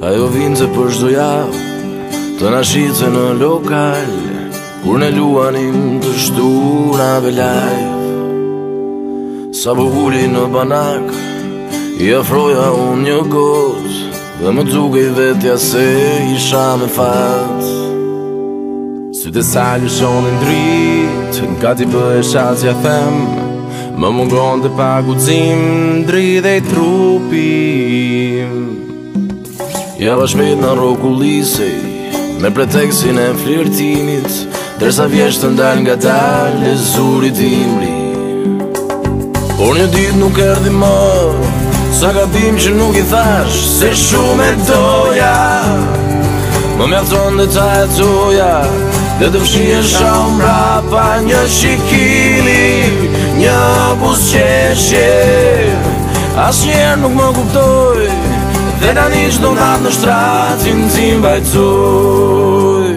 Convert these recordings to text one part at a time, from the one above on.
Ajo vinte për çdo javë të na shite në lokal, kur ne luanim të shtunave live. Sa po uli në banak, i afroja unë një gotë, dhe më dukej vetja se isha me fat. Sytë e saj lëshonin dritë, gati bëhesha t'ja them, më mungon të pa guxim, dridhej trupim. Java shmet në rokullisej, me pretekstin e flirtimit, derisa vjesht të ndal nga dal e zurit imri. Por një dit nuk erdi më, sa gabim që nuk i thash se shumë e doja. Më mjafton detajet toja, dhe të fshiesha mbrapa një shikimi, një buzëqeshje. Asnjëherë nuk më kuptoj, dhe tani çdo natë në shtratin tim vajtoj.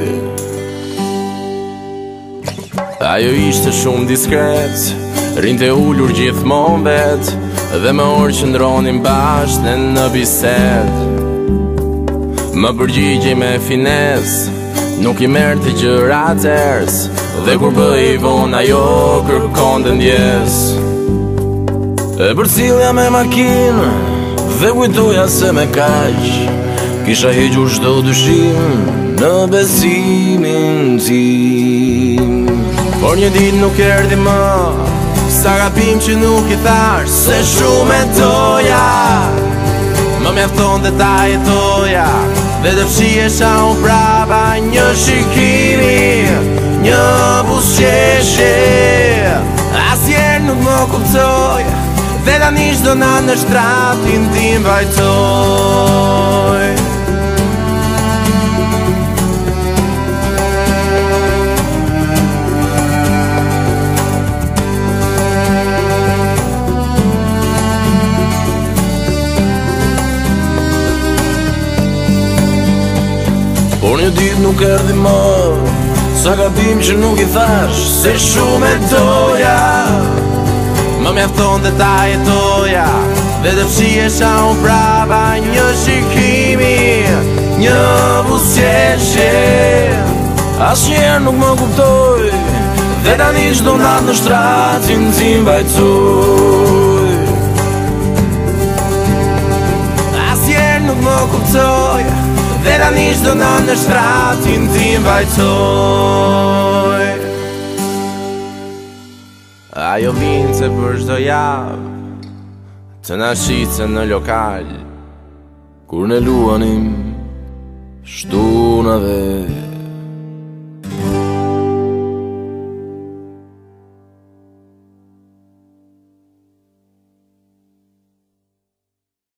Ajo ishte shumë diskret, rinte ullur gjithmonë vet, dhe më orë qëndronin bashkë në bised. Më përgjigjej me fines, nuk i merr të gjëra ters, dhe kur bëj vonë ajo kërkon të ndjes. E përcillja me makinë, dhe kujtoja se me kaq kisha hequr çdo dyshim në besimin tim. Por një dit nuk erdi më, sa gabim që nuk i thash se shumë e doja. Më mjafton detajet toja, dhe të fshiesha unë prapa një shikimi, një buzëqeshje. Asnjëherë nuk më kuptoj, dhe tani çdo natë në shtratin tim vajtoj. Por një dit nuk erdi më, sa gabim që nuk i thash se shumë e doja. Më mjafton detajet toja, dhe të fshiesha unë prapa një shikimi, një buzëqeshje. Asnjëherë nuk më kuptoj, dhe tani çdo natë në shtratin tim vajtoj. Asnjëherë nuk më kuptoj, dhe tani çdo natë në shtratin tim vajtoj. Ajo vinte për çdo javë të na shite në lokal, kur ne luanim shtunave